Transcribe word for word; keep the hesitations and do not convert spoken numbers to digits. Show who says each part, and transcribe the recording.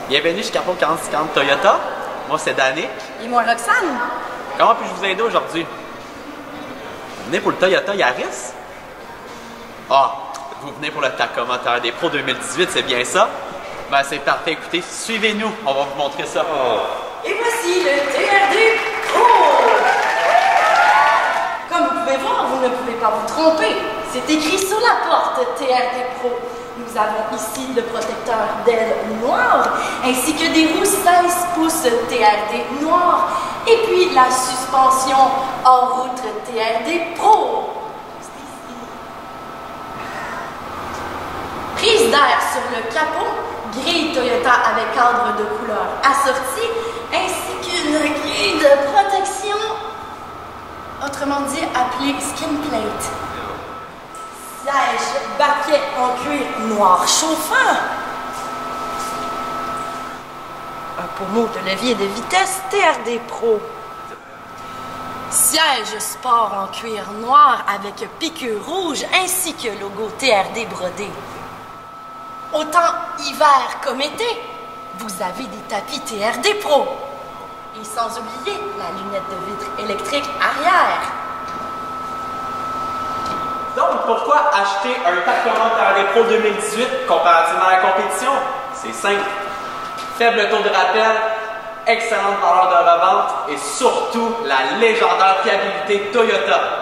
Speaker 1: Bienvenue chez Carrefour quarante cinquante Toyota. Moi, c'est Danick.
Speaker 2: Et moi, Roxane.
Speaker 1: Comment puis-je vous aider aujourd'hui? Vous venez pour le Toyota Yaris? Ah, vous venez pour le Tacoma T R D Pro deux mille dix-huit, c'est bien ça? Ben, c'est parfait. Écoutez, suivez-nous. On va vous montrer ça.
Speaker 2: Et voici le T R D Pro. Comme vous pouvez voir, vous ne pouvez pas vous tromper. C'est écrit sur la porte T R D Pro. Nous avons ici le protecteur d'aile noir, ainsi que des roues seize pouces T R D noir, et puis la suspension hors route T R D Pro. Prise d'air sur le capot, grille Toyota avec cadre de couleur assorti, ainsi qu'une grille de protection, autrement dit appelée skin plate. Siège baquet en cuir noir chauffant. Un pommeau de levier de vitesse T R D Pro. Siège sport en cuir noir avec piqûre rouge ainsi que logo T R D brodé. Autant hiver comme été, vous avez des tapis T R D Pro. Et sans oublier la lunette de vitre électrique arrière.
Speaker 1: Donc, pourquoi acheter un Tacoma T R D Pro deux mille dix-huit comparativement à la compétition? C'est simple. Faible taux de rappel, excellente valeur de revente et surtout la légendaire fiabilité Toyota.